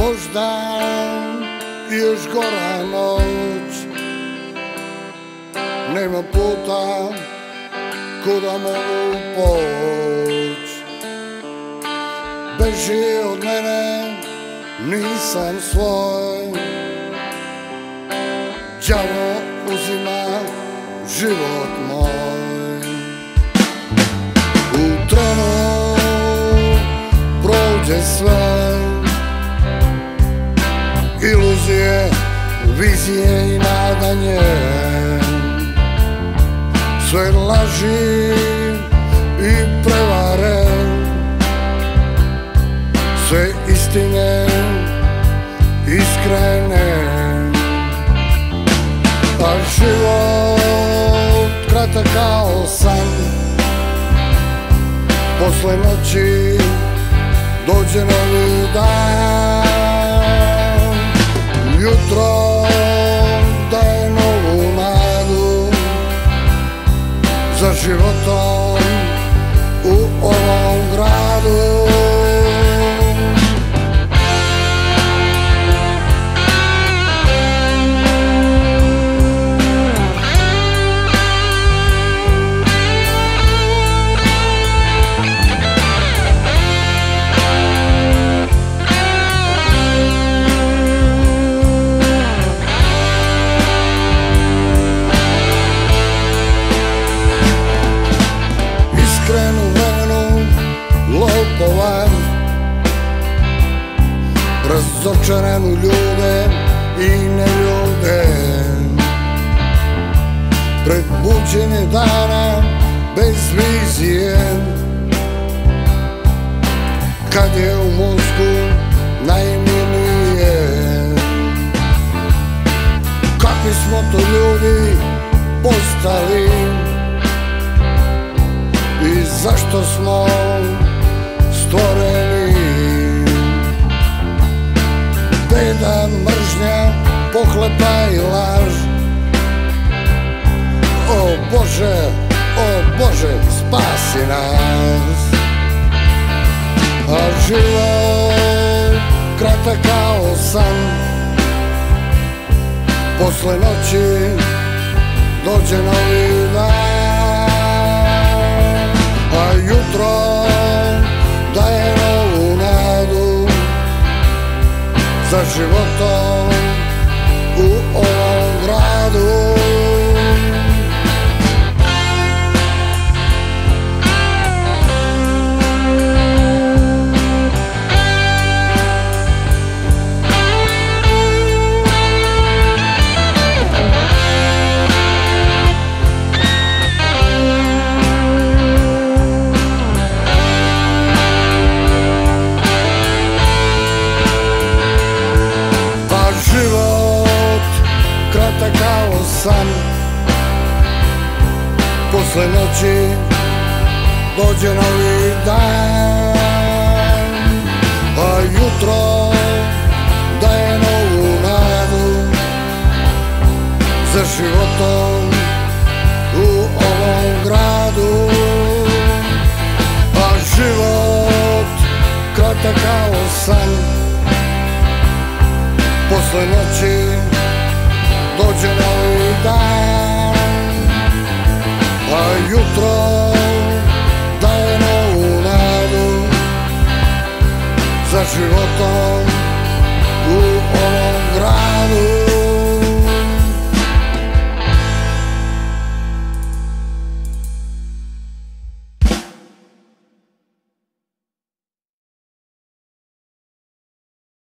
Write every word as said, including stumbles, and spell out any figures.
Možda još gora noć, nema puta kuda mogu poć. Beži od mene, nisam svoj, đavo uzima život moj. U trenu prođe sve, iluzije, vizije i nadanje, sve laži i prevare, sve istine iskrene. A život kratak kao san, posle noći dođe novi dan. Jutro daje novu nadu za životom u ovom gradu. Razočaranu ljude i neljude, pred buđenje dana bez vizije, kad je u mozgu najminije. Kakvi smo to ljudi postali i zašto smo stvoreni? Beda, mržnja, pohlepa i laž. O Bože, o Bože, spasi nas. A život kratak kao san, posle noći dođe novi dan. A jutro daje novu nadu za životom u ovom gradu. Kratak kao san, posle noći dođe novi dan. A jutro daje novu nadu za životom u ovom gradu. A život kratak kao san, posle noći dođe novi dan. A jutro daje novu nadu za životom